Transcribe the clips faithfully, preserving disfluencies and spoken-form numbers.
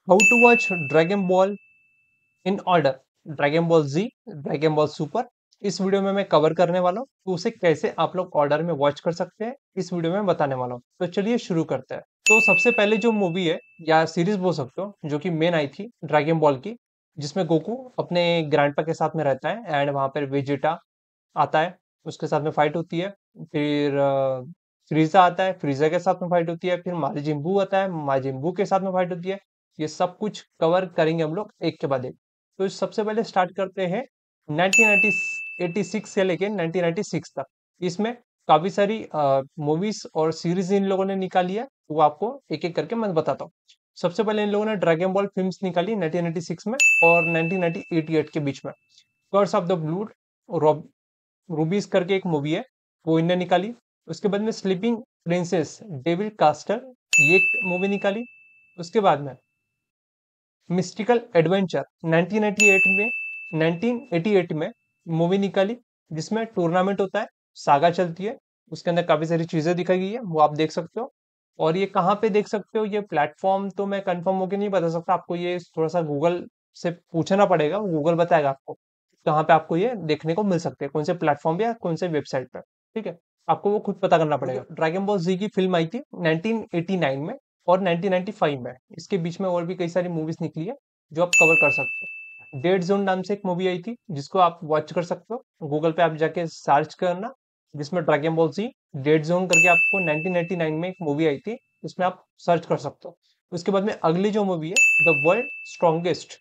How to watch Dragon Ball in order, Dragon Ball Z, Dragon Ball Super. इस video में मैं cover करने वाला हूँ तो उसे कैसे आप लोग ऑर्डर में वॉच कर सकते हैं, इस वीडियो में बताने वाला हूँ। तो चलिए शुरू करते हैं। तो सबसे पहले जो मूवी है या सीरीज बोल सकते हो जो कि मेन आई थी ड्रैगन बॉल की, जिसमें गोकू अपने ग्रैंडपा के साथ में रहता है एंड वहां पर वेजिटा आता है, उसके साथ में फाइट होती है। फिर अ, फ्रीजा आता है, फ्रीजा के साथ में फाइट होती है। फिर माजिम्बू आता है, माजिम्बू के साथ में फाइट होती है। ये सब कुछ कवर करेंगे हम लोग एक के बाद एक। तो सबसे पहले स्टार्ट करते हैं नाइनटीन एटी सिक्स से लेके नाइनटीन नाइंटी सिक्स तक। इसमें काफी सारी मूवीज और सीरीज इन लोगों ने निकाली है, वो आपको एक एक करके मैं बताता हूँ। सबसे पहले इन लोगों ने ड्रैगन बॉल फिल्म्स निकाली नाइनटीन एटी सिक्स में और नाइनटीन एटी एट के बीच में। कर्स ऑफ द ब्लूड रूबीज करके एक मूवी है, वो इनने निकाली। उसके बाद में स्लीपिंग प्रिंसेस डेविल कास्टर, ये एक मूवी निकाली। उसके बाद में mystical adventure nineteen eighty eight में नाइनटीन एटी एट में मूवी निकाली, जिसमें टूर्नामेंट होता है, सागा चलती है, उसके अंदर काफी सारी चीजें दिखाई गई है, वो आप देख सकते हो। और ये कहाँ पे देख सकते हो, ये प्लेटफॉर्म तो मैं कंफर्म होकर नहीं बता सकता आपको, ये थोड़ा सा गूगल से पूछना पड़ेगा, गूगल बताएगा आपको कहाँ पे आपको ये देखने को मिल सकते हैं, कौन से प्लेटफॉर्म पे या कौन से वेबसाइट पे। ठीक है, आपको वो खुद पता करना पड़ेगा। ड्रैगन बॉल जी की फिल्म आई थी नाइनटीन एटी नाइन में और नाइनटीन नाइंटी फाइव में। इसके बीच में और भी कई सारी मूवीज निकली है जो आप कवर कर सकते हो। डेड जोन नाम से एक मूवी आई थी जिसको आप वॉच कर सकते हो, गूगल पे आप जाके सर्च करना, जिसमें Dragon Ball Z dead zone करके आपको नाइनटीन एटी नाइन में एक मूवी आई थी, उसमें आप सर्च कर सकते हो। उसके बाद में अगली जो मूवी है the world strongest,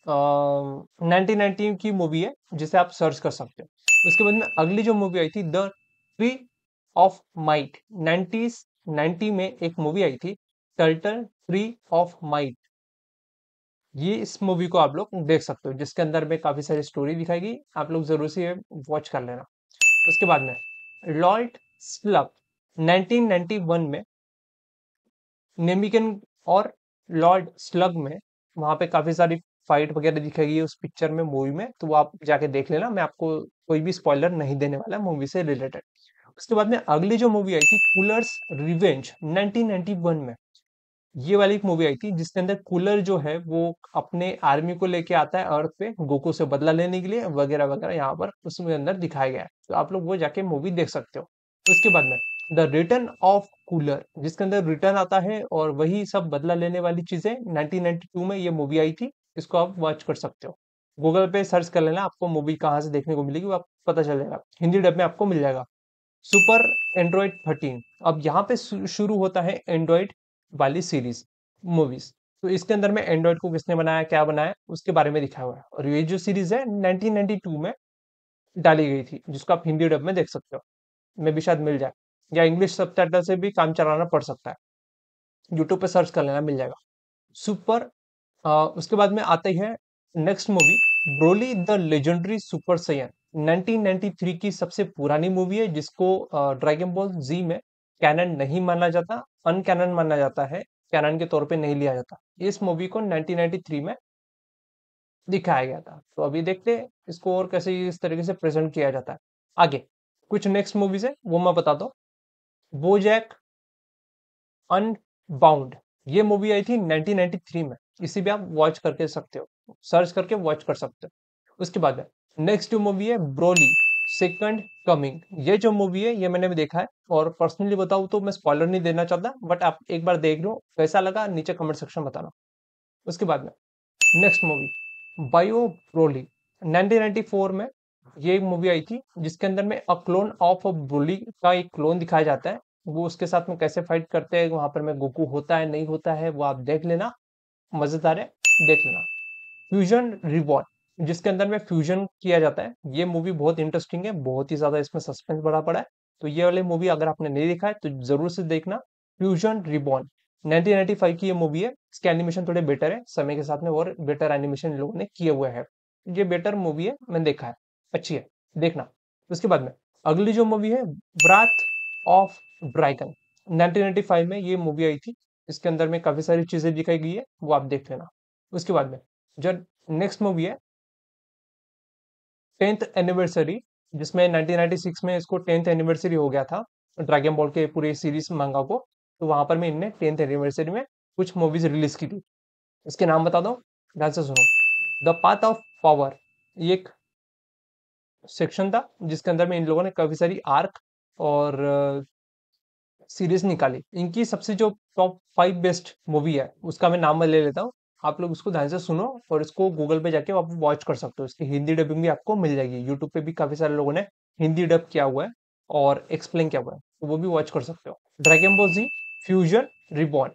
nineteen ninety की मूवी है, जिसे आप सर्च कर सकते हो। उसके बाद में अगली जो मूवी आई थी the tree of might, nineties ninety में एक मूवी आई थी टर्टल ट्री ऑफ माइट। ये इस मूवी को आप लोग देख सकते हो, जिसके अंदर में काफी सारी स्टोरी दिखाई गई, आप लोग जरूर से वॉच कर लेना। उसके बाद में Lord Slug nineteen ninety one में नेमिकन और लॉर्ड स्लग में, वहां पे काफी सारी फाइट वगैरह दिखाई गई है उस पिक्चर में, मूवी में, तो वो आप जाके देख लेना, मैं आपको कोई भी स्पॉइलर नहीं देने वाला मूवी से रिलेटेड। उसके बाद में अगली जो मूवी आई थी Cooler's revenge nineteen ninety one में, ये वाली एक मूवी आई थी जिसके अंदर कूलर जो है वो अपने आर्मी को लेके आता है अर्थ पे गोकू से बदला लेने के लिए, वगैरह वगैरह यहाँ पर उसमें अंदर दिखाया गया है, तो आप लोग वो जाके मूवी देख सकते हो। उसके बाद में द रिटर्न ऑफ कूलर, जिसके अंदर रिटर्न आता है और वही सब बदला लेने वाली चीजें, नाइनटीन नाइंटी टू में ये मूवी आई थी, इसको आप वॉच कर सकते हो। गूगल पे सर्च कर लेना, आपको मूवी कहाँ से देखने को मिलेगी वो आपको पता चल जाएगा, हिंदी डब में आपको मिल जाएगा। सुपर एंड्रॉइड थर्टीन, अब यहाँ पे शु- शुरू होता है एंड्रॉइड वाली सीरीज मूवीज। तो इसके अंदर में एंड्रॉइड को किसने बनाया, क्या बनाया, उसके बारे में दिखा हुआ है। और ये जो सीरीज है नाइनटीन नाइंटी टू में डाली गई थी, जिसको आप हिंदी डब में देख सकते हो, में भी शायद मिल जाए, या इंग्लिश सबटाइटल से भी काम चलाना पड़ सकता है, यूट्यूब पे सर्च कर लेना मिल जाएगा। सुपर आ, उसके बाद में आते है next movie Broly the legendary super Saiyan, nineteen ninety three की सबसे पुरानी मूवी है, जिसको ड्रैगन बॉल जी में कैनन नहीं माना जाता, अनकैनन माना जाता है, कैनन के तौर पे नहीं लिया जाता। इस मूवी को नाइनटीन नाइंटी थ्री में दिखाया गया था। तो अभी देखते हैं इसको और कैसे इस तरीके से प्रेजेंट किया जाता है। आगे कुछ नेक्स्ट मूवीज है वो मैं बताता हूँ। बोजैक अनबाउंड, ये मूवी आई थी नाइनटीन नाइंटी थ्री में, इसी भी आप वॉच करके सकते हो, सर्च करके वॉच कर सकते हो। उसके बाद नेक्स्ट जो मूवी है ब्रोली सेकंड कमिंग, ये जो मूवी है ये मैंने भी देखा है, और पर्सनली बताऊं तो मैं स्पॉइलर नहीं देना चाहता, बट आप एक बार देख लो, कैसा लगा नीचे कमेंट सेक्शन में बताना। उसके बाद में next movie Bio Broly, nineteen ninety four में ये एक मूवी आई थी, जिसके अंदर में अ क्लोन ऑफ ब्रोली का एक क्लोन दिखाया जाता है, वो उसके साथ में कैसे फाइट करते हैं, वहां पर में गोकू होता है नहीं होता है, वो आप देख लेना, मजेदार है, देख लेना। फ्यूजन रिवॉर्ड, जिसके अंदर में फ्यूजन किया जाता है, ये मूवी बहुत इंटरेस्टिंग है, बहुत ही ज्यादा इसमें सस्पेंस बढ़ा पड़ा है, तो ये वाली मूवी अगर आपने नहीं देखा है तो जरूर से देखना। Fusion Reborn nineteen ninety five की ये मूवी है, इसके एनिमेशन थोड़े बेटर है समय के साथ में, और बेटर एनिमेशन लोगों ने किए हुए हैं, ये बेटर मूवी है, मैंने देखा है, अच्छी है, देखना। उसके बाद में अगली जो मूवी है Wrath of Dragon, nineteen ninety five में ये मूवी आई थी, इसके अंदर में काफी सारी चीजें दिखाई गई है, वो आप देख लेना। उसके बाद में जो नेक्स्ट मूवी है टेंथ एनिवर्सरी, जिसमें नाइनटीन नाइंटी सिक्स में इसको टेंथ एनिवर्सरी हो गया था ड्रैगन बॉल के पूरे सीरीज मंगा को, तो वहां पर में इनने टेंथ एनिवर्सरी में कुछ मूवीज रिलीज की थी। इसके नाम बता दो, ध्यान से सुनो। द पाथ ऑफ पावर, ये एक सेक्शन था जिसके अंदर में इन लोगों ने काफी सारी आर्क और सीरीज निकाली। इनकी सबसे जो टॉप फाइव बेस्ट मूवी है उसका मैं नाम मैं ले लेता हूँ। आप लोग उसको ध्यान से सुनो और इसको गूगल पे जाके आप वॉच कर सकते हो। इसकी हिंदी डबिंग भी आपको मिल जाएगी। यूट्यूब पे भी काफी सारे लोगों ने हिंदी डब किया हुआ है और एक्सप्लेन किया हुआ है, तो वो भी वॉच कर सकते हो। Dragon Ball Z Fusion Reborn,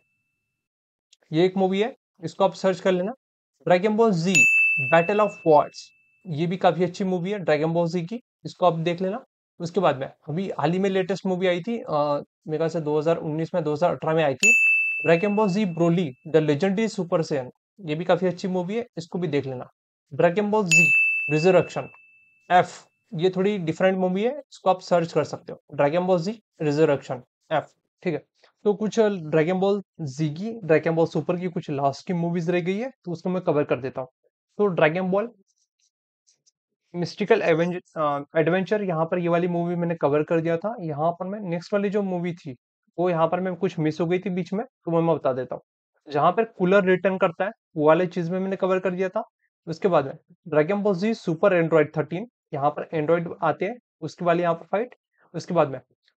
ये एक मूवी है, इसको आप सर्च कर लेना। Dragon Ball Z Battle of Worlds, ये भी काफी अच्छी मूवी है ड्रैगन बॉल जी की, इसको आप देख लेना। उसके बाद में अभी हाल ही में लेटेस्ट मूवी आई थी, अ, मेरे ख्याल से दो हज़ार उन्नीस में दो हज़ार अठारह में आई थी, Dragon Ball Z Broly the legendary super Saiyan, ये भी काफी अच्छी मूवी है, इसको भी देख लेना। Dragon Ball Z Resurrection F, ये थोड़ी डिफरेंट मूवी है, इसको आप सर्च कर सकते हो, Dragon Ball Z Resurrection F. ठीक है, तो कुछ ड्रैगन बॉल जी की, ड्रैगन बॉल सुपर की कुछ लास्ट की मूवीज रह गई है, तो उसको मैं कवर कर देता हूँ। तो ड्रैगन बॉल मिस्टिकल एडवेंचर, यहाँ पर ये वाली मूवी मैंने कवर कर दिया था। यहाँ पर मैं नेक्स्ट वाली जो मूवी थी वो यहाँ पर मैं कुछ मिस हो गई थी बीच में, तो मैं मैं बता देता हूँ। जहाँ पर कूलर रिटर्न करता है वो वाले चीज में मैंने कवर कर दिया था। उसके बाद में Dragon Ball Z Super Android Thirteen, यहाँ पर एंड्रॉइड आते हैं, उसके वाली यहाँ पर फाइट। उसके बाद में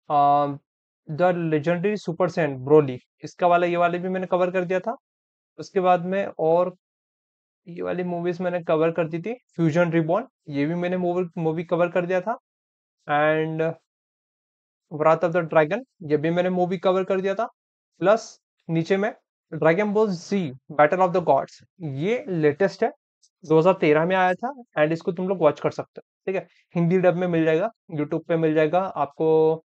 the legendary super Saiyan Broly, इसका वाला ये वाले भी मैंने कवर कर दिया था। उसके बाद में और ये वाली मूवीज मैंने कवर कर दी थी। फ्यूजन रिबॉर्न, ये भी मैंने मूवी मूवी कवर कर दिया था। And Wrath of the Dragon, ये भी मैंने मूवी कवर कर दिया था। प्लस नीचे में Dragon Ball Z Battle of the Gods, ये लेटेस्ट है, दो हज़ार तेरह में आया था। एंड इसको तुम लोग वॉच कर सकते हो, ठीक है। हिंदी डब में मिल जाएगा, यूट्यूब पे मिल जाएगा आपको,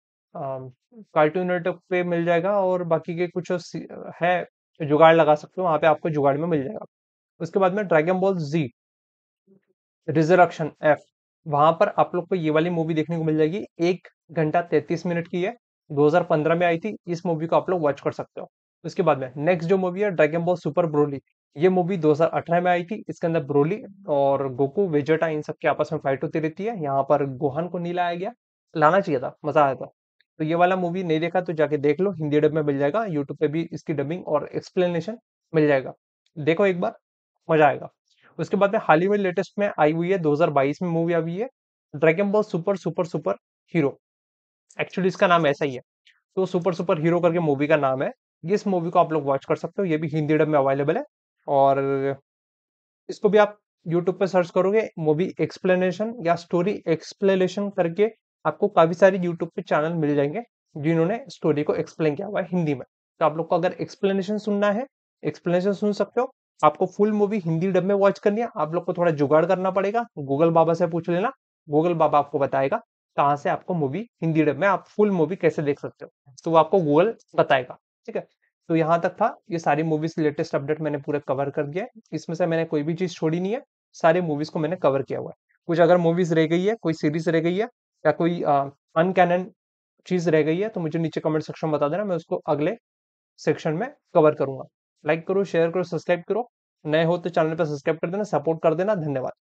कार्टून नेटवर्क पे मिल जाएगा, और बाकी के कुछ सी- है जुगाड़ लगा सकते हो, वहां पे आपको जुगाड़ में मिल जाएगा। उसके बाद में Dragon Ball Z Resurrection F, वहां पर आप लोग को ये वाली मूवी देखने को मिल जाएगी। एक घंटा तैतीस मिनट की है, दो हज़ार पंद्रह में आई थी। इस मूवी को आप लोग वॉच कर सकते हो। उसके बाद में नेक्स्ट जो मूवी है ड्रैगन बॉल सुपर ब्रोली, ये मूवी दो हज़ार अठारह में आई थी। इसके अंदर ब्रोली और गोकू वेजेटा इन सबके आपस में फाइट होती रहती है। यहाँ पर गोहान को नहीं लाया गया, लाना चाहिए था, मजा आया था। तो ये वाला मूवी नहीं देखा तो जाके देख लो, हिंदी डब में मिल जाएगा, यूट्यूब पे भी इसकी डबिंग और एक्सप्लेनेशन मिल जाएगा, देखो एक बार, मजा आएगा। उसके बाद में हाल ही में लेटेस्ट में आई हुई है, दो हज़ार बाईस में मूवी आई हुई है, Dragon Ball Super Super super Hero, actually इसका नाम ऐसा ही है, तो सुपर सुपर हीरो करके मूवी का नाम है। इस मूवी को आप लोग वॉच कर सकते हो, ये भी हिंदी डब में अवेलेबल है। और इसको भी आप यूट्यूब पे सर्च करोगे, मूवी एक्सप्लेनेशन या स्टोरी एक्सप्लेनेशन करके आपको काफी सारी यूट्यूब पे चैनल मिल जाएंगे जिन्होंने स्टोरी को एक्सप्लेन किया हुआ है हिंदी में। तो आप लोग को अगर एक्सप्लेनेशन सुनना है, एक्सप्लेनेशन सुन सकते हो। आपको फुल मूवी हिंदी डब में वॉच करनी है, आप लोग को थोड़ा जुगाड़ करना पड़ेगा, गूगल बाबा से पूछ लेना, गूगल बाबा आपको बताएगा कहाँ से आपको मूवी हिंदी डब में, आप फुल मूवी कैसे देख सकते हो, तो वो आपको गूगल बताएगा, ठीक है। तो यहाँ तक था, ये सारी मूवीज लेटेस्ट अपडेट मैंने पूरा कवर कर दिया है, इसमें से मैंने कोई भी चीज छोड़ी नहीं है, सारी मूवीज को मैंने कवर किया हुआ है। कुछ अगर मूवीज रह गई है, कोई सीरीज रह गई है, या कोई अनकैनन चीज रह गई है, तो मुझे नीचे कमेंट सेक्शन में बता देना, मैं उसको अगले सेक्शन में कवर करूंगा। लाइक करो, शेयर करो, सब्सक्राइब करो, नए हो तो चैनल पर सब्सक्राइब कर देना, सपोर्ट कर देना, धन्यवाद।